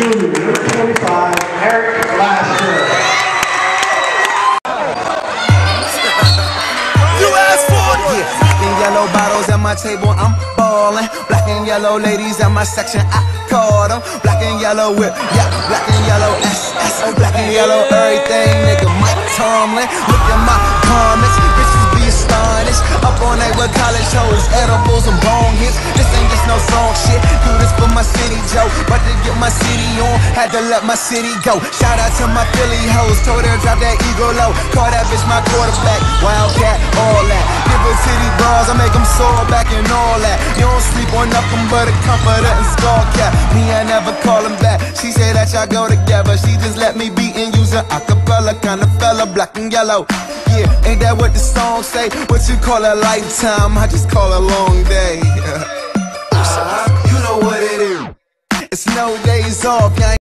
junior, number 25, EricLaster. You asked for it! Yeah, black and yellow bottles at my table, I'm ballin'. Black and yellow ladies at my section, I call them. Black and yellow whip, yeah, black and yellow SS. Black and yellow everything, nigga, Mike Tomlin. Look at my comments, bitches be astonished. Up on they with college hoes, edibles and bone hits. This ain't just no song shit, do this for my city, Joe. About to get my city on, had to let my city go. Shout out to my Philly hoes, told her drop that ego low. Call that bitch my quarterback, Wildcat, all that. Give her city bras, I make them soar back and all that. You don't sleep on nothing but a comforter and skull cap. Me, I never call him back, she say that y'all go together. She just let me be and use her acapella kind of fella, black and yellow. Yeah, ain't that what the song say? What you call a lifetime, I just call a long day. You know what it is. It's no days off,